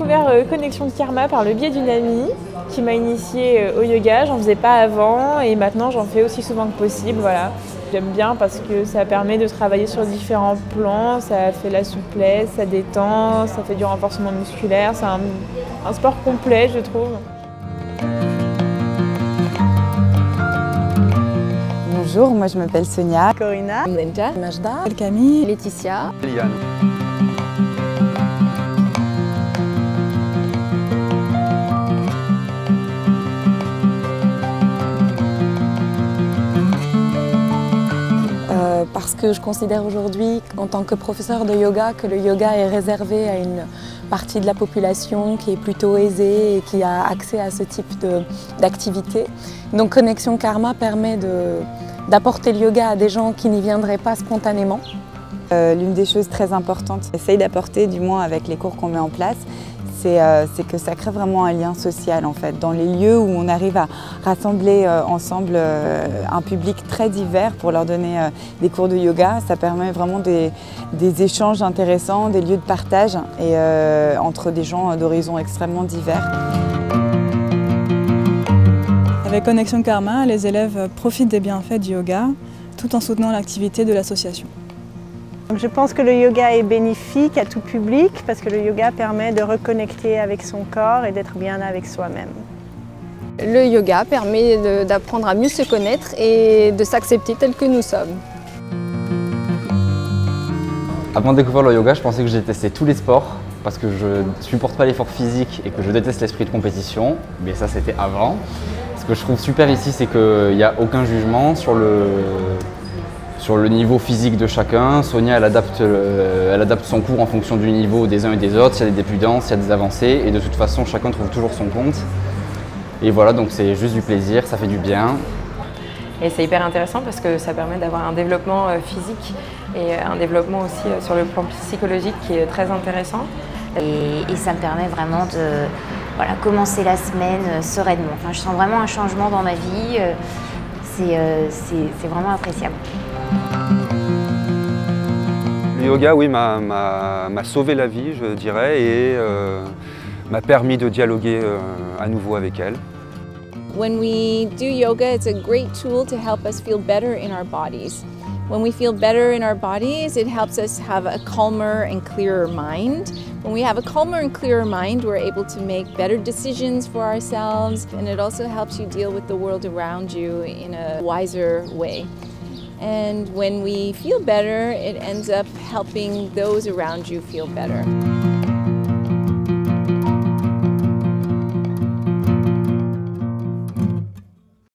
découvert Connexion Karma par le biais d'une amie qui m'a initiée au yoga. J'en faisais pas avant et maintenant j'en fais aussi souvent que possible. Voilà. J'aime bien parce que ça permet de travailler sur différents plans, ça fait la souplesse, ça détend, ça fait du renforcement musculaire. C'est un sport complet, je trouve. Bonjour, moi je m'appelle Sonia. Corinna, Linda, Majda, Camille, Laetitia, Liane. parce que je considère aujourd'hui, en tant que professeur de yoga, que le yoga est réservé à une partie de la population qui est plutôt aisée et qui a accès à ce type d'activité. Donc Connexion Karma permet d'apporter le yoga à des gens qui n'y viendraient pas spontanément. L'une des choses très importantes qu'on essaye d'apporter, du moins avec les cours qu'on met en place, c'est que ça crée vraiment un lien social en fait. Dans les lieux où on arrive à rassembler ensemble un public très divers pour leur donner des cours de yoga, ça permet vraiment des échanges intéressants, des lieux de partage et, entre des gens d'horizons extrêmement divers. Avec Connexion Karma, les élèves profitent des bienfaits du yoga tout en soutenant l'activité de l'association. Je pense que le yoga est bénéfique à tout public parce que le yoga permet de reconnecter avec son corps et d'être bien avec soi-même. Le yoga permet d'apprendre à mieux se connaître et de s'accepter tel que nous sommes. Avant de découvrir le yoga, je pensais que je détestais tous les sports parce que je ne supporte pas l'effort physique et que je déteste l'esprit de compétition. Mais ça, c'était avant. Ce que je trouve super ici, c'est qu'il n'y a aucun jugement sur le niveau physique de chacun. Sonia, elle adapte son cours en fonction du niveau des uns et des autres. Il y a des débutances, il y a des avancées et de toute façon, chacun trouve toujours son compte. Et voilà, donc c'est juste du plaisir, ça fait du bien. Et c'est hyper intéressant parce que ça permet d'avoir un développement physique et un développement aussi sur le plan psychologique qui est très intéressant. Et ça me permet vraiment de commencer la semaine sereinement. Enfin, je sens vraiment un changement dans ma vie. C'est vraiment appréciable. Le yoga, oui, m'a sauvé la vie, je dirais, et m'a permis de dialoguer à nouveau avec elle. When we do yoga, it's a great tool to help us feel better in our bodies. When we feel better in our bodies, it helps us have a calmer and clearer mind. When we have a calmer and clearer mind, we're able to make better decisions for ourselves, and it also helps you deal with the world around you in a wiser way. And when we feel better, it ends up helping those around you feel better.